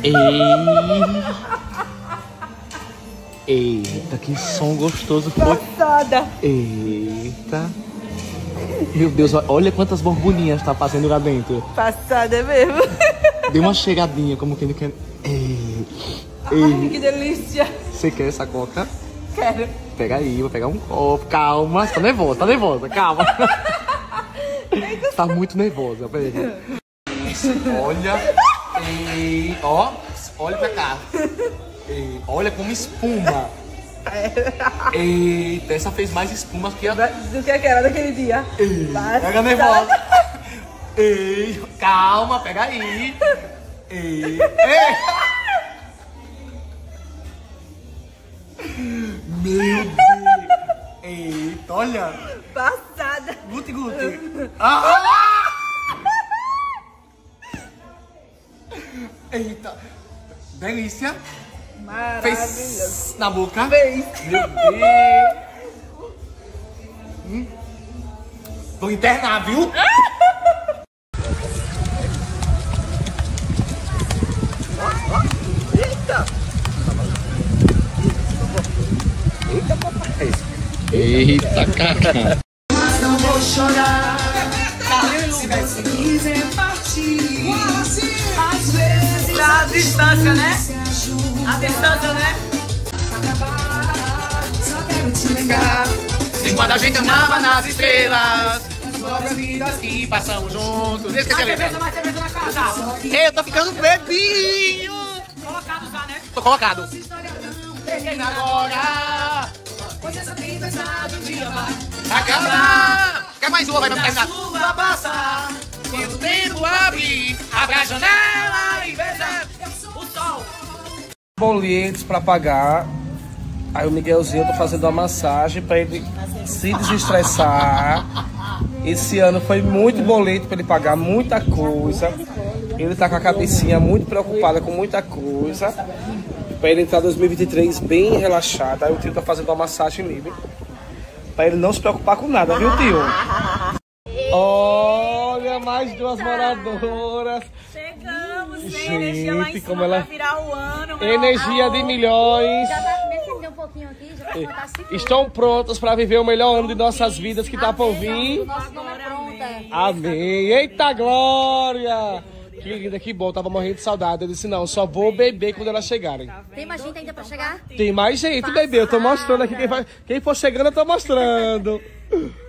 Eita, que som gostoso foi. Passada. Eita. Meu Deus, olha quantas borbulhinhas tá fazendo lá dentro. Passada mesmo. Dê uma cheiradinha, como quem não quer. Ai, que delícia. Você quer essa coca? Quero. Pega aí, vou pegar um copo. Calma, tá nervosa, calma. Tá muito nervosa, peraí. Olha. Ó, olha pra cá. Olha como espuma. Eita, essa fez mais espuma que a... Do que aquela daquele dia. Pega nervosa. Calma, pega aí. Meu Deus. Eita, olha. Passada. Guti. Eita. Delícia. Maravilhoso. Fez na boca. Fez. Meu Deus. Vou internar, viu? Eita, cara. Mas não vou chorar. Se vai feliz em partir. Às vezes A distância, né? A distância, né? só quero te ligar. Enquanto a gente amava nas estrelas, as próprias vidas que passamos juntos. Esqueci a letra. Mais cerveja na casa. Eu tô ficando bebinho. Colocado já, né? Tô colocado. Peguei Agora pois essa tempestade um dia vai acabar. Quer mais uma, vai pra terminar. chuva passar. E o tempo abrir, abra a janela e veja O sol. Boletos pra pagar. Aí o Miguelzinho, eu tô fazendo uma massagem pra ele se desestressar. Esse ano foi muito boleto pra ele pagar, muita coisa. Ele tá com a cabecinha muito preocupada com muita coisa. Pra ele entrar em 2023 bem relaxado. Aí o tio tá fazendo uma massagem nele. Pra ele não se preocupar com nada, viu, tio? Olha, mais duas moradoras. Chegamos, tem Gente, energia lá em cima como ela- pra virar o ano. Energia de milhões. Já tá mexendo um pouquinho aqui, já vai botar assim. Estão prontos para viver o melhor ano de nossas vidas que tá por vir. Nosso nome é pronta. Amém. Eita glória! Que linda, que bom. Tava morrendo de saudade. Eu disse, não, só vou beber quando elas chegarem. Tem mais gente ainda pra chegar? Tem mais gente, bebê. Eu tô mostrando aqui. Quem for chegando, eu tô mostrando.